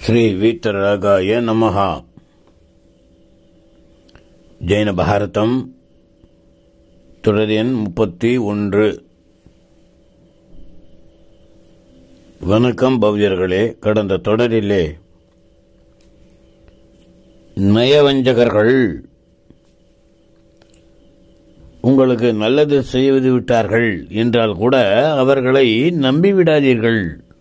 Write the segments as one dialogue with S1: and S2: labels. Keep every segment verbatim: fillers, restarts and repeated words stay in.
S1: ஸ்ரீ வீத்தராகாய நமஹ. ஜெயின பாரதம் தொடர் எண் முப்பத்தி ஒன்று. வணக்கம் பவ்யர்களே. கடந்த தொடரிலே நயவஞ்சகர்கள் உங்களுக்கு நல்லது செய்து விட்டார்கள் என்றால் கூட அவர்களை நம்பிவிடாதீர்கள்.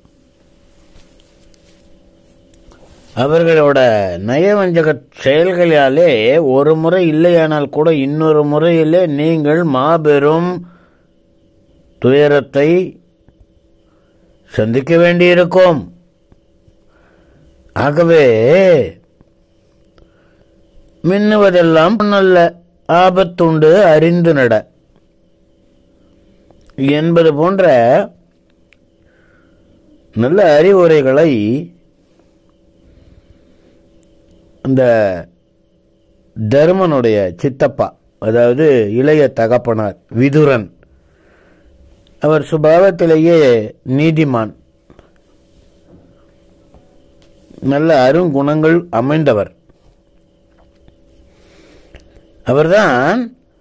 S1: அவர்களோட நயவஞ்சக செயல்களாலே ஒரு முறை இல்லையானால் கூட இன்னொரு முறையிலே நீங்கள் மாபெரும் துயரத்தை சந்திக்க வேண்டியிருக்கும். ஆகவே மின்னுவதெல்லாம் நல்ல ஆபத்துண்டு அறிந்து நட என்பது போன்ற நல்ல அறிவுரைகளை இந்த தர்மனுடைய சித்தப்பா, அதாவது இளைய தகப்பனார் விதுரன், அவர் சுபாவத்திலேயே நீதிமான், நல்ல அருங்குணங்கள் அமைந்தவர். அவர்தான்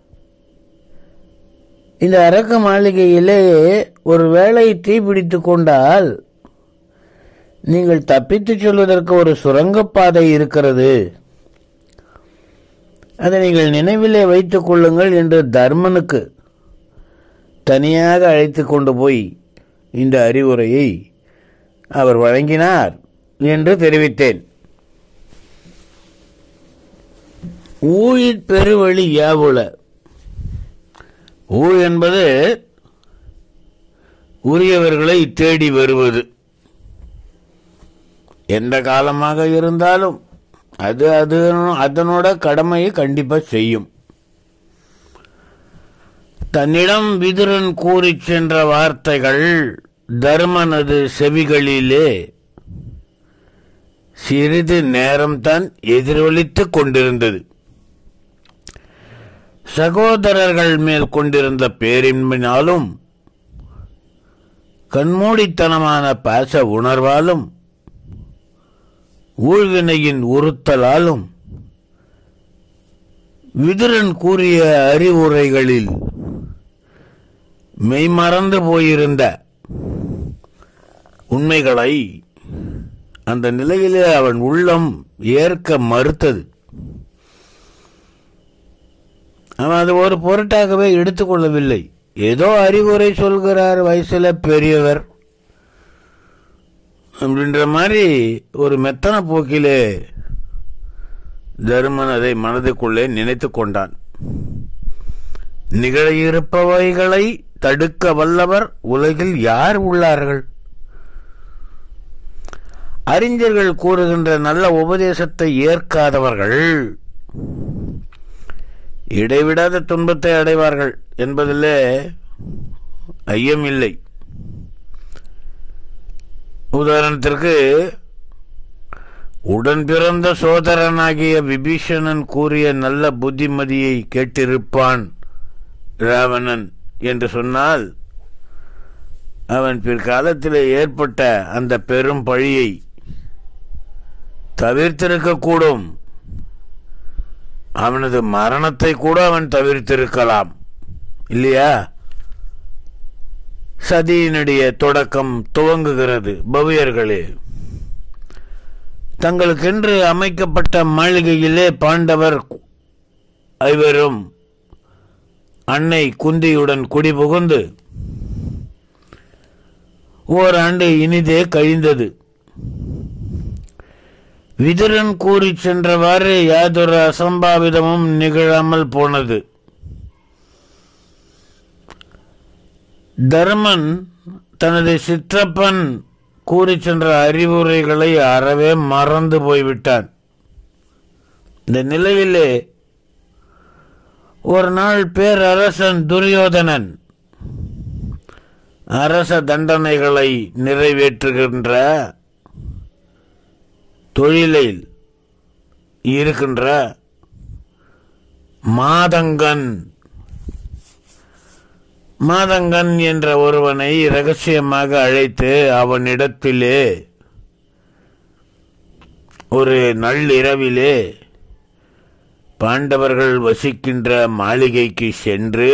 S1: இந்த அரக்க மாளிகையிலே ஒரு வேளை தீப்பிடித்து கொண்டால் நீங்கள் தப்பித்துச் செல்வதற்கு ஒரு சுரங்கப்பாதை இருக்கிறது, அதை நீங்கள் நினைவிலே வைத்துக் கொள்ளுங்கள் என்று தர்மனுக்கு தனியாக அழைத்து கொண்டு போய் இந்த அறிவுரையை அவர் வழங்கினார் என்று தெரிவித்தேன். ஊழிற் பெருவழி யாவுல. ஊழ் என்பது உரியவர்களை தேடி வருவது. எந்த காலமாக இருந்தாலும் அது அது அதனோட கடமையை கண்டிப்பா செய்யும். தன்னிடம் விதுரன் கூறி சென்ற வார்த்தைகள் தர்மனது செவிகளிலே சிறிது நேரம்தான் எதிரொலித்துக் கொண்டிருந்தது. சகோதரர்கள் மேல் கொண்டிருந்த பேரின்பினாலும் கண்மூடித்தனமான பாச உணர்வாலும் ஊழ்வினையின் உறுத்தலாலும் விதுரன் கூறிய அறிவுரைகளில் மெய்மறந்து போயிருந்த உண்மைகளை அந்த நிலையிலே அவன் உள்ளம் ஏற்க மறுத்தது. அவன் அது ஒரு பொருட்டாகவே எடுத்துக்கொள்ளவில்லை. ஏதோ அறிவுரை சொல்கிறார், வயசுல பெரியவர் அப்படின்ற மாதிரி ஒரு மெத்தன போக்கிலே தர்மன் அதை மனதுக்குள்ளே நினைத்து கொண்டான். நிகழ இருப்பவைகளை தடுக்க வல்லவர் உலகில் யார் உள்ளார்கள்? அறிஞர்கள் கூறுகின்ற நல்ல உபதேசத்தை ஏற்காதவர்கள் இடைவிடாத துன்பத்தை அடைவார்கள் என்பதிலே ஐயமில்லை. உதாரணத்திற்கு, உடன் பிறந்த சோதரனாகிய விபீஷணன் கூறிய நல்ல புத்திமதியை கேட்டிருப்பான் ராவணன் என்று சொன்னால் அவன் பிற்காலத்தில் ஏற்பட்ட அந்த பெரும் பழியை தவிர்த்திருக்கக்கூடும். அவனது மரணத்தை கூட அவன் தவிர்த்திருக்கலாம் இல்லையா? சதியினுடைய தொடக்கம் துவங்குகிறது. பவ்யர்களே, தங்களுக்கென்று அமைக்கப்பட்ட மாளிகையிலே பாண்டவர் ஐவரும் அன்னை குந்தியுடன் குடிபுகுந்து ஓராண்டு இனிதே கழிந்தது. விதுரன் கூறி சென்றவாறு யாதொரு அசம்பாவிதமும் நிகழாமல் போனது. தர்மன் தனது சிற்றப்பன் கூறி சென்ற அறிவுரைகளை அறவே மறந்து போய்விட்டான். இந்த நிலையிலே ஒரு நாள் பேரரசன் துரியோதனன் அரச தண்டனைகளை நிறைவேற்றுகின்ற தொழிலில் இருக்கின்ற மாதங்கன் மாதங்கன் என்ற ஒருவனை இரகசியமாக அழைத்து அவனிடத்திலே ஒரு நள்ளிரவிலே பாண்டவர்கள் வசிக்கின்ற மாளிகைக்கு சென்று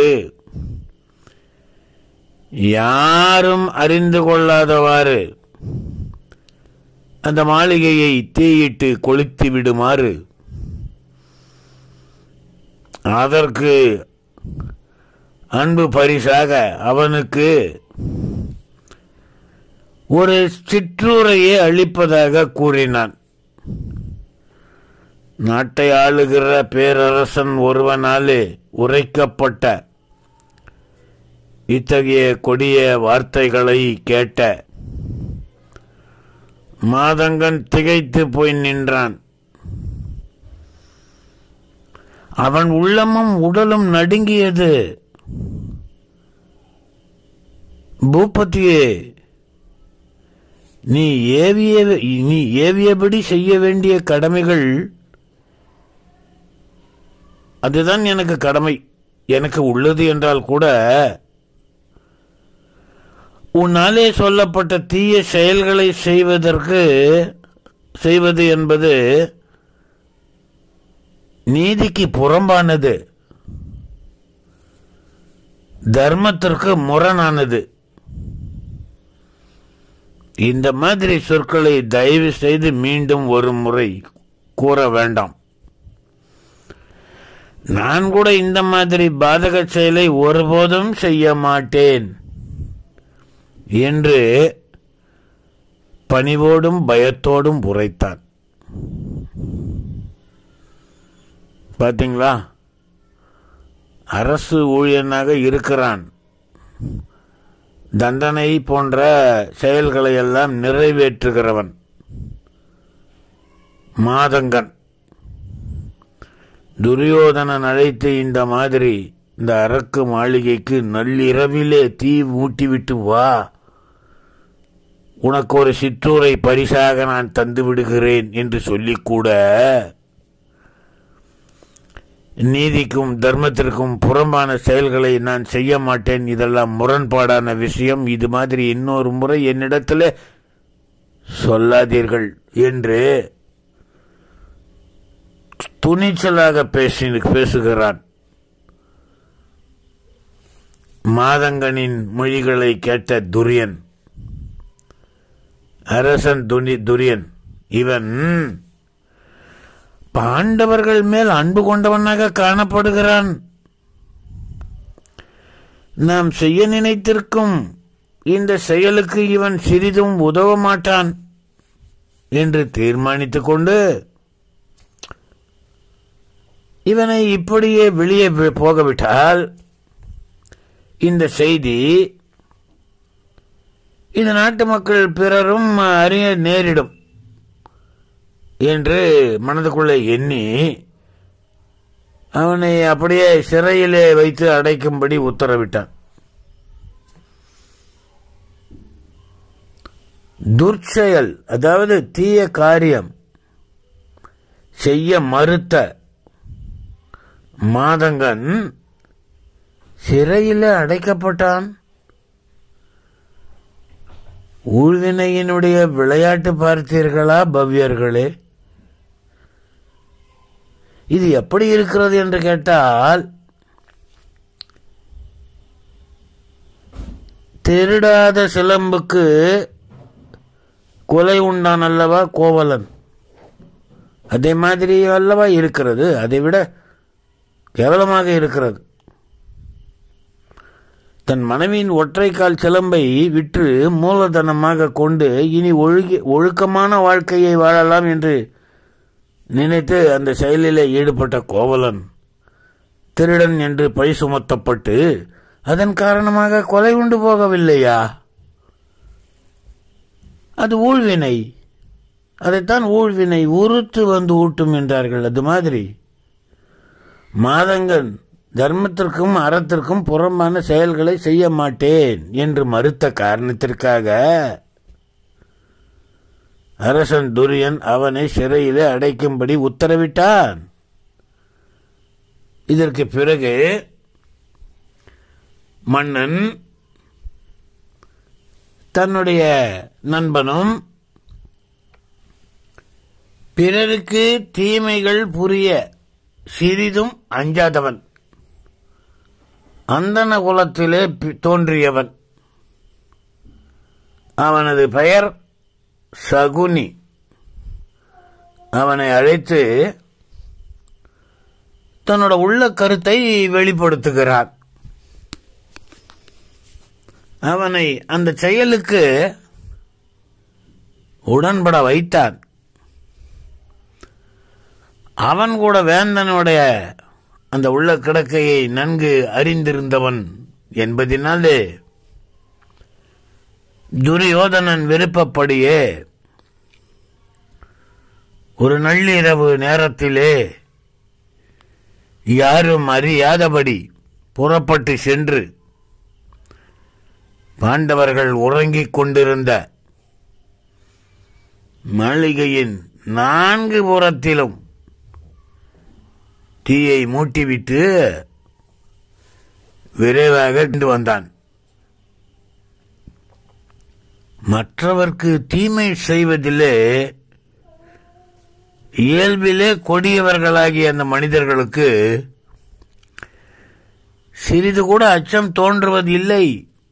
S1: யாரும் அறிந்து கொள்ளாதவாறு அந்த மாளிகையை தீயிட்டு கொளுத்தி விடுமாறு அதற்கு அன்பு பரிசாக அவனுக்கு ஒரு சிற்றூரையை அளிப்பதாக கூறினான். நாட்டை ஆளுகிற பேரரசன் ஒருவனாலே உரைக்கப்பட்ட இத்தகைய கொடிய வார்த்தைகளை கேட்ட மாதங்கன் திகைத்து போய் நின்றான். அவன் உள்ளமும் உடலும் நடுங்கியது. பூபதியே, நீ ஏவிய நீ ஏவியபடி செய்ய வேண்டிய கடமைகள், அதுதான் எனக்கு கடமை எனக்கு உள்ளது என்றால் கூட உன்னாலே சொல்லப்பட்ட தீய செயல்களை செய்வதற்கு செய்வது என்பது நீதிக்கு புறம்பானது, தர்மத்திற்கு முரணானது. இந்த மாதிரி சொற்களை தயவு செய்து மீண்டும் ஒரு முறை கூற வேண்டாம். நான் கூட இந்த மாதிரி பாதக செயலை ஒருபோதும் செய்ய மாட்டேன் என்று பணிவோடும் பயத்தோடும் உரைத்தான். பார்த்தீங்களா, அரசு ஊழியனாக இருக்கிறான், தண்டனை போன்ற செயல்களை எல்லாம் நிறைவேற்றுகிறவன் மாதங்கன். துரியோதனன் அழைத்து இந்த மாதிரி இந்த அரக்கு மாளிகைக்கு நள்ளிரவிலே தீ மூட்டிவிட்டு வா, உனக்கு ஒரு சிற்றூரை பரிசாக நான் தந்து விடுகிறேன் என்று சொல்லிக்கூட நீதிக்கும் தர்மத்திற்கும் புறம்பான செயல்களை நான் செய்ய மாட்டேன், இதெல்லாம் முரண்பாடான விஷயம், இது மாதிரி இன்னொரு முறை என்னிடத்தில் சொல்லாதீர்கள் என்று துணிச்சலாக பேசி பேசுகிறான். மாதங்கனின் மொழிகளை கேட்ட துரியன், அரசன் துனி துரியன் இவன் பாண்டவர்கள் மேல் அன்பு கொண்டவனாக காணப்படுகிறான். நாம் செய்ய நினைத்திருக்கும் இந்த செயலுக்கு இவன் சிறிதும் உதவ மாட்டான் என்று தீர்மானித்துக் கொண்டு இவனை இப்படியே வெளியே போகவிட்டால் இந்த செய்தி இந்த நாட்டு மக்கள் பிறரும் அறிய நேரிடும் என்று மனதுக்குள்ளே எண்ணி அவனை அப்படியே சிறையிலே வைத்து அடைக்கும்படி உத்தரவிட்டான். துர்ச்செயல், அதாவது தீய காரியம் செய்ய மறுத்த மாதங்கன் சிறையிலே அடைக்கப்பட்டான். ஊழ்வினையினுடைய விளையாட்டு பார்த்தீர்களா பவ்யர்களே? இது எப்படி இருக்கிறது என்று கேட்டால், திருடாத சிலம்புக்கு கொலை உண்டான் அல்லவா கோவலன், அதே மாதிரி அல்லவா இருக்கிறது. அதைவிட கேவலமாக இருக்கிறது. தன் மனைவியின் ஒற்றைக்கால் சிலம்பை விற்று மூலதனமாக கொண்டு இனி ஒழுகி ஒழுக்கமான வாழ்க்கையை வாழலாம் என்று நினைத்து அந்த செயலிலே ஈடுபட்ட கோவலன் திருடன் என்று பழி சுமத்தப்பட்டு அதன் காரணமாக கொலை உண்டு போகவில்லையா? அது ஊழ்வினை. அதைத்தான் ஊழ்வினை உறுத்து வந்து ஊட்டும் என்றார்கள். அது மாதிரி மாதங்கன் தர்மத்திற்கும் அறத்திற்கும் புறம்பான செயல்களை செய்ய மாட்டேன் என்று மறுத்த காரணத்திற்காக அரசன் துரியன் அவனை சிறையிலே அடைக்கும்படி உத்தரவிட்டான். இதற்கு பிறகு மன்னன் தன்னுடைய நண்பனும் பிறருக்கு தீமைகள் புரிய சிறிதும் அஞ்சாதவன், அந்தன குலத்திலே தோன்றியவன். அவனது பெயர் சகுனி. அவனை அழைத்து தன்னோட உள்ள கருத்தை வெளிப்படுத்துகிறார். அவனை அந்த செயலுக்கு உடன்பட வைத்தான். அவன் கூட வேந்தனுடைய அந்த உள்ள கிடக்கையை நன்கு அறிந்திருந்தவன் என்பதினாலே துரியோதனன் விருப்பப்படியே ஒரு நள்ளிரவு நேரத்திலே யாரும் அறியாதபடி புறப்பட்டு சென்று பாண்டவர்கள் உறங்கிக் கொண்டிருந்த மாளிகையின் நான்கு புறத்திலும் தீயை மூட்டிவிட்டு விரைவாக வந்தான். மற்றவர்க்கு தீமை செய்வதிலே இயல்பிலே கொடியவர்களாகிய அந்த மனிதர்களுக்கு சிறிது கூட அச்சம் தோன்றுவதில்லை.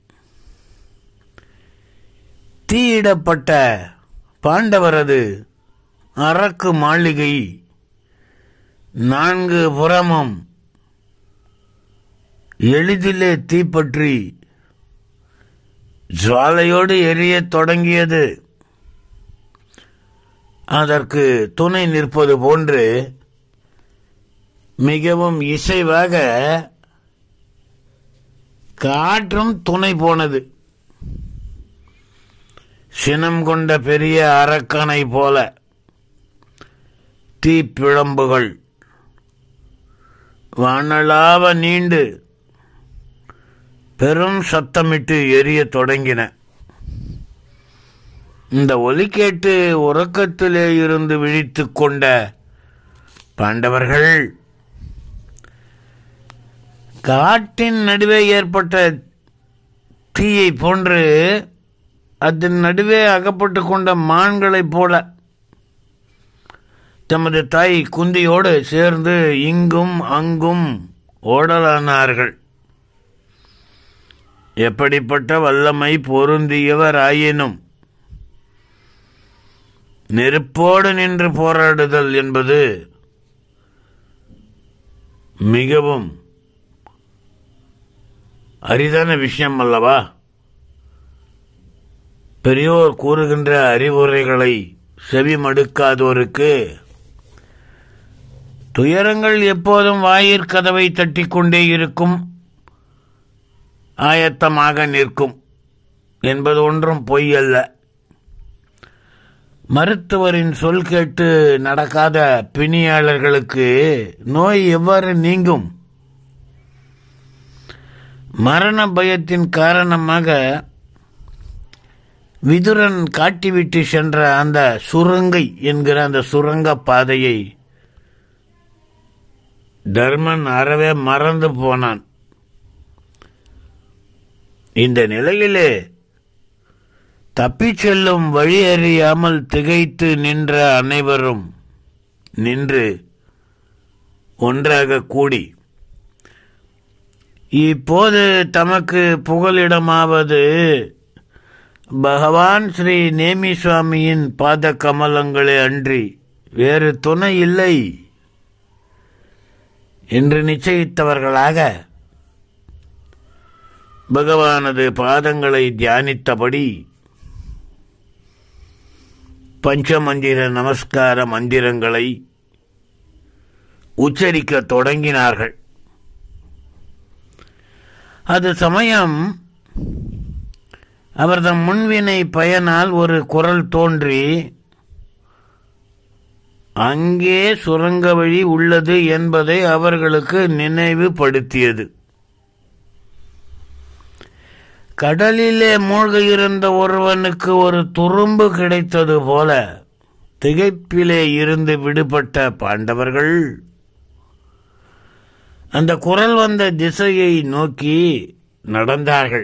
S1: தீயிடப்பட்ட பாண்டவரது அரக்கு மாளிகை நான்கு புறமும் எளிதிலே தீப்பற்றி ஜுவாலையோடு எரியத் தொடங்கியது. அதற்கு துணை நிற்பது போன்று மிகவும் இசைவாக காற்றும் துணை போனது. சினம் கொண்ட பெரிய அரக்கனை போல தீப்பிழம்புகள் வானளாவ நீண்டு பெரும் சத்தமிட்டு எரிய தொடங்கின. இந்த ஒலி கேட்டு உறக்கத்திலே இருந்து விழித்து கொண்ட பாண்டவர்கள் காட்டின் நடுவே ஏற்பட்ட தீயை போன்று அதன் நடுவே அகப்பட்டு கொண்ட மான்களைப் போல தமது தாய் குந்தியோடு சேர்ந்து இங்கும் அங்கும் ஓடலானார்கள். எப்படிப்பட்ட வல்லமை பொருந்தியவர் ஆயினும் நெருப்போடு நின்று போராடுதல் என்பது மிகவும் அரிதான விஷயம் அல்லவா? பெரியோர் கூறுகின்ற அறிவுரைகளை செவி மடுக்காதோருக்கு துயரங்கள் எப்போதும் வாயிற்கதவை தட்டிக்கொண்டே இருக்கும், ஆயத்தமாக நிற்கும் என்பது ஒன்றும் பொய் அல்ல. மருத்துவரின் சொல் கேட்டு நடக்காத பிணியாளர்களுக்கு நோய் எவ்வாறு நீங்கும்? மரண பயத்தின் காரணமாக விதுரன் காட்டிவிட்டு சென்ற அந்த சுரங்கை என்கிற அந்த சுரங்க பாதையை தர்மன் அறவே மறந்து போனான். இந்த நிலையிலே தப்பிச் செல்லும் வழி அறியாமல் திகைத்து நின்ற அனைவரும் நின்று ஒன்றாக கூடி இப்போது தமக்கு புகலிடமாவது பகவான் ஸ்ரீ நேமி சுவாமியின் பாத கமலங்களே அன்றி வேறு துணை இல்லை என்று நிச்சயித்தவர்களாக பகவானது பாதங்களை தியானித்தபடி பஞ்சமந்திர நமஸ்கார மந்திரங்களை உச்சரிக்க தொடங்கினார்கள். அது சமயம் அவர்தம் முன்வினை பயனால் ஒரு குரல் தோன்றி அங்கே சுரங்க வழி உள்ளது என்பதை அவர்களுக்கு நினைவுபடுத்தியது. கடலிலே மூழ்க இருந்த ஒருவனுக்கு ஒரு துரும்பு கிடைத்தது போல திகைப்பிலே இருந்து விடுபட்ட பாண்டவர்கள் அந்த குரல் வந்த திசையை நோக்கி நடந்தார்கள்.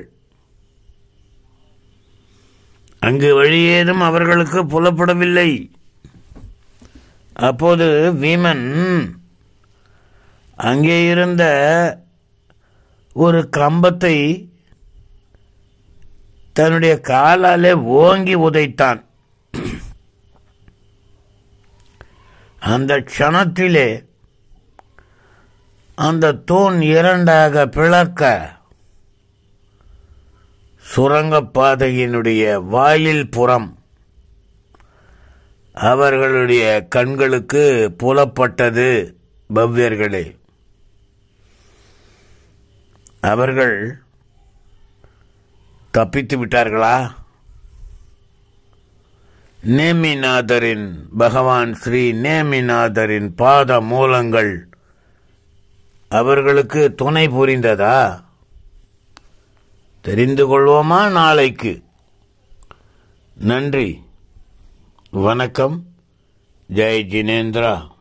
S1: அங்கு வழியேதும் அவர்களுக்கு புலப்படவில்லை. அப்போது வீமன் அங்கே இருந்த ஒரு கம்பத்தை தன்னுடைய காலாலே ஓங்கி உதைத்தான். அந்த க்ஷணத்திலே அந்த தூண் இரண்டாக பிளக்க சுரங்கப்பாதையினுடைய வாயில் புறம் அவர்களுடைய கண்களுக்கு புலப்பட்டது. பவ்யர்களே, அவர்கள் தப்பித்து விட்டார்களா? நேமிநாதரின் பகவான் ஸ்ரீ நேமிநாதரின் பாத மூலங்கள் அவர்களுக்கு துணை புரிந்ததா? தெரிந்து கொள்வோமா நாளைக்கு. நன்றி, வணக்கம். ஜெய் ஜினேந்திரா.